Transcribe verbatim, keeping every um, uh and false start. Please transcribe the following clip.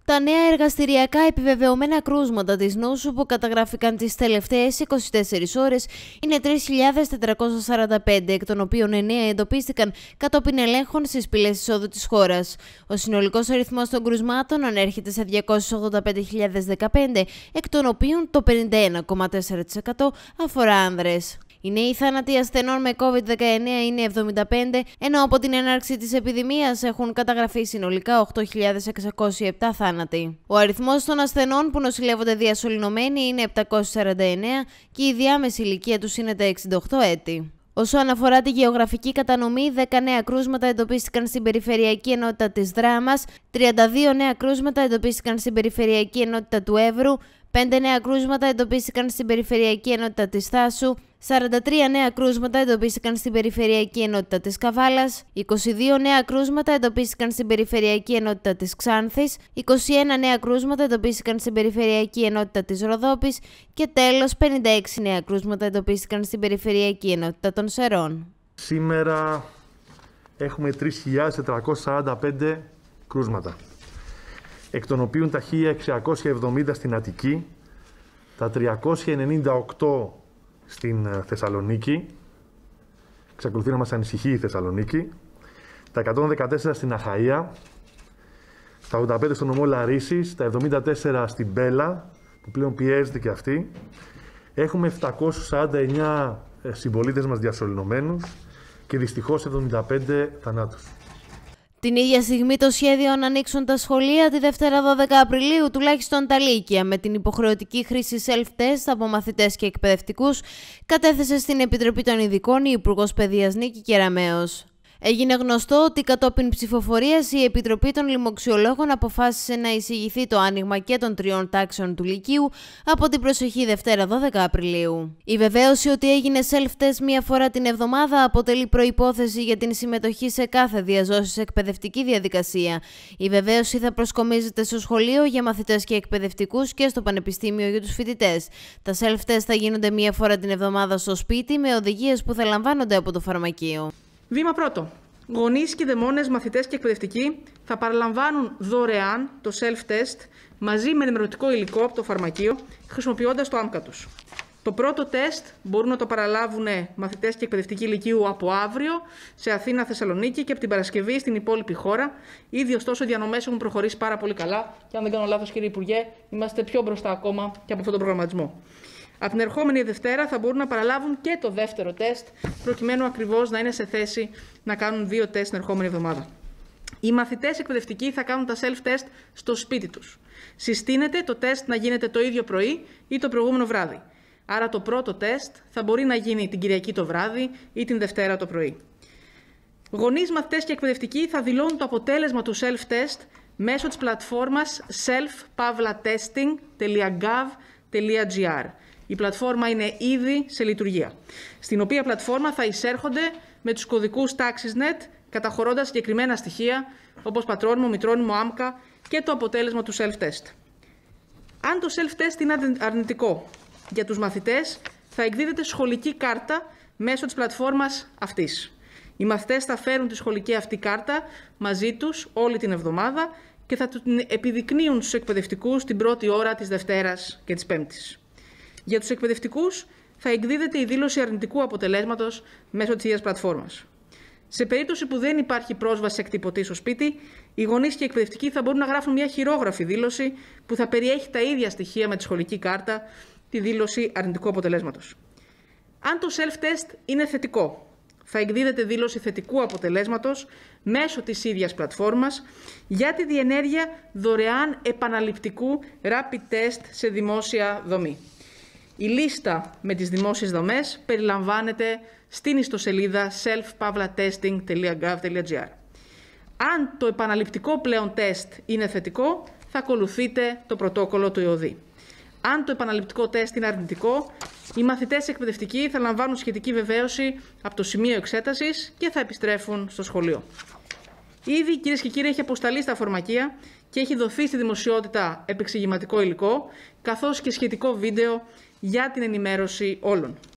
Τα νέα εργαστηριακά επιβεβαιωμένα κρούσματα της νόσου που καταγράφηκαν τις τελευταίες είκοσι τέσσερις ώρες είναι τρεις χιλιάδες τετρακόσια σαράντα πέντε, εκ των οποίων εννέα εντοπίστηκαν κατόπιν ελέγχων στις πύλες εισόδου της χώρας. Ο συνολικός αριθμός των κρουσμάτων ανέρχεται σε διακόσιες ογδόντα πέντε χιλιάδες δεκαπέντε, εκ των οποίων το πενήντα ένα κόμμα τέσσερα τοις εκατό αφορά άνδρες. Οι νέοι θάνατοι ασθενών με κόβιντ δεκαεννέα είναι εβδομήντα πέντε, ενώ από την έναρξη της επιδημίας έχουν καταγραφεί συνολικά οκτώ χιλιάδες εξακόσιοι επτά θάνατοι. Ο αριθμός των ασθενών που νοσηλεύονται διασωληνωμένοι είναι επτακόσιοι σαράντα εννέα και η διάμεση ηλικία τους είναι τα εξήντα οκτώ έτη. Όσον αφορά τη γεωγραφική κατανομή, δέκα νέα κρούσματα εντοπίστηκαν στην Περιφερειακή Ενότητα της Δράμας, τριάντα δύο νέα κρούσματα εντοπίστηκαν στην Περιφερειακή Ενότητα του Εύρου, πέντε νέα κρούσματα εντοπίστηκαν στην Περιφερειακή Ενότητα της Θάσου, σαράντα τρία νέα κρούσματα εντοπίστηκαν στην Περιφερειακή Ενότητα της Καβάλας, είκοσι δύο νέα κρούσματα εντοπίστηκαν στην Περιφερειακή Ενότητα της Ξάνθης, είκοσι ένα νέα κρούσματα εντοπίστηκαν στην Περιφερειακή Ενότητα της Ροδόπης και τέλος πενήντα έξι νέα κρούσματα εντοπίστηκαν στην Περιφερειακή Ενότητα των Σερών. Σήμερα έχουμε τρεις χιλιάδες τετρακόσια σαράντα πέντε κρούσματα, εκ των οποίων τα χίλια εξακόσια εβδομήντα στην Αττική, τα τριακόσια ενενήντα οκτώ στην Θεσσαλονίκη, εξακολουθεί να μας ανησυχεί η Θεσσαλονίκη, τα εκατόν δεκατέσσερα στην Αχαΐα, τα ογδόντα πέντε στο νομό Λαρίσης, τα εβδομήντα τέσσερα στην Μπέλα, που πλέον πιέζεται και αυτή. Έχουμε επτακόσιους σαράντα εννέα συμπολίτες μας διασωληνωμένους και δυστυχώς εβδομήντα πέντε θανάτους. Την ίδια στιγμή το σχέδιο να ανοίξουν τα σχολεία τη Δευτέρα δώδεκα Απριλίου, τουλάχιστον τα Λύκεια, με την υποχρεωτική χρήση self-test από μαθητές και εκπαιδευτικούς, κατέθεσε στην Επιτροπή των Ειδικών η Υπουργός Παιδείας Νίκη Κεραμέως. Έγινε γνωστό ότι κατόπιν ψηφοφορίας η Επιτροπή των Λοιμοξιολόγων αποφάσισε να εισηγηθεί το άνοιγμα και των τριών τάξεων του Λυκείου από την προσεχή Δευτέρα δώδεκα Απριλίου. Η βεβαίωση ότι έγινε self-test μία φορά την εβδομάδα αποτελεί προϋπόθεση για την συμμετοχή σε κάθε διαζώσης εκπαιδευτική διαδικασία. Η βεβαίωση θα προσκομίζεται στο σχολείο για μαθητές και εκπαιδευτικούς και στο πανεπιστήμιο για τους φοιτητές. Τα self-test θα γίνονται μία φορά την εβδομάδα στο σπίτι με οδηγίες που θα λαμβάνονται από το φαρμακείο. Βήμα πρώτο. Γονείς, κηδεμόνες, μαθητές και εκπαιδευτικοί θα παραλαμβάνουν δωρεάν το self-test μαζί με ενημερωτικό υλικό από το φαρμακείο, χρησιμοποιώντας το άμκα τους. Το πρώτο τεστ μπορούν να το παραλάβουν μαθητές και εκπαιδευτικοί λυκείου από αύριο σε Αθήνα, Θεσσαλονίκη και από την Παρασκευή στην υπόλοιπη χώρα. Ήδη ωστόσο οι διανομές έχουν προχωρήσει πάρα πολύ καλά και αν δεν κάνω λάθος, κύριε Υπουργέ, είμαστε πιο μπροστά ακόμα και από αυτόν τον προγραμματισμό. Από την ερχόμενη Δευτέρα θα μπορούν να παραλάβουν και το δεύτερο τεστ, προκειμένου ακριβώς να είναι σε θέση να κάνουν δύο τεστ την ερχόμενη εβδομάδα. Οι μαθητές εκπαιδευτικοί θα κάνουν τα self-test στο σπίτι τους. Συστήνεται το τεστ να γίνεται το ίδιο πρωί ή το προηγούμενο βράδυ. Άρα το πρώτο τεστ θα μπορεί να γίνει την Κυριακή το βράδυ ή την Δευτέρα το πρωί. Γονείς, μαθητές και εκπαιδευτικοί θα δηλώνουν το αποτέλεσμα του self-test μέσω της πλατφόρμας self dash testing dot gov dot gr. Η πλατφόρμα είναι ήδη σε λειτουργία, στην οποία πλατφόρμα θα εισέρχονται με τους κωδικούς TaxisNet, καταχωρώντας συγκεκριμένα στοιχεία, όπως πατρόνυμο, μητρόνυμο, άμκα και το αποτέλεσμα του self-test. Αν το self-test είναι αρνητικό για τους μαθητές, θα εκδίδεται σχολική κάρτα μέσω της πλατφόρμας αυτής. Οι μαθητές θα φέρουν τη σχολική αυτή κάρτα μαζί τους όλη την εβδομάδα και θα την επιδεικνύουν στους εκπαιδευτικούς την πρώτη ώρα της Δευτέρας και της Πέμπτης. Για τους εκπαιδευτικούς θα εκδίδεται η δήλωση αρνητικού αποτελέσματος μέσω της ίδιας πλατφόρμας. Σε περίπτωση που δεν υπάρχει πρόσβαση εκτυπωτή στο σπίτι, οι γονείς και οι εκπαιδευτικοί θα μπορούν να γράφουν μια χειρόγραφη δήλωση που θα περιέχει τα ίδια στοιχεία με τη σχολική κάρτα, τη δήλωση αρνητικού αποτελέσματος. Αν το self-test είναι θετικό, θα εκδίδεται δήλωση θετικού αποτελέσματος μέσω της ίδιας πλατφόρμας για τη διενέργεια δωρεάν επαναληπτικού rapid test σε δημόσια δομή. Η λίστα με τις δημόσιες δομές περιλαμβάνεται στην ιστοσελίδα self dash testing dot gov dot gr. Αν το επαναληπτικό πλέον τεστ είναι θετικό, θα ακολουθείτε το πρωτόκολλο του ΕΟΔΗ. Αν το επαναληπτικό τεστ είναι αρνητικό, οι μαθητές εκπαιδευτικοί θα λαμβάνουν σχετική βεβαίωση από το σημείο εξέτασης και θα επιστρέφουν στο σχολείο. Ήδη, κυρίες και κύριοι, έχει αποσταλεί στα φαρμακεία και έχει δοθεί στη δημοσιότητα επεξηγηματικό υλικό, καθώς και σχετικό βίντεο για την ενημέρωση όλων.